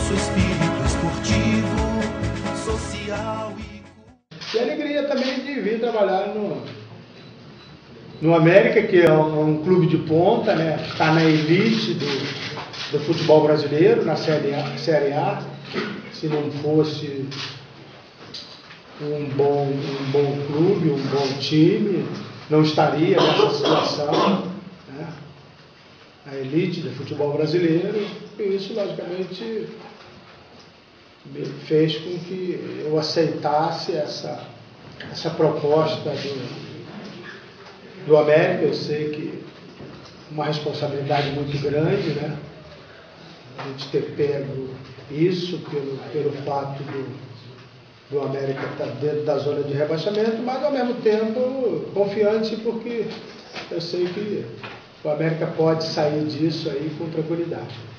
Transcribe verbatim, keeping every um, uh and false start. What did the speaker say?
nosso espírito esportivo, social e... E a alegria também de vir trabalhar no, no América, que é um, um clube de ponta, né? Está na elite do, do futebol brasileiro, na Série A, Série A. Se não fosse um bom, um bom clube, um bom time, não estaria nessa situação, né? A elite do futebol brasileiro, e isso logicamente me fez com que eu aceitasse essa, essa proposta do, do América. Eu sei que uma responsabilidade muito grande, né? A gente ter pego isso pelo, pelo fato do, do América estar dentro da zona de rebaixamento, mas ao mesmo tempo confiante, porque eu sei que o América pode sair disso aí com tranquilidade.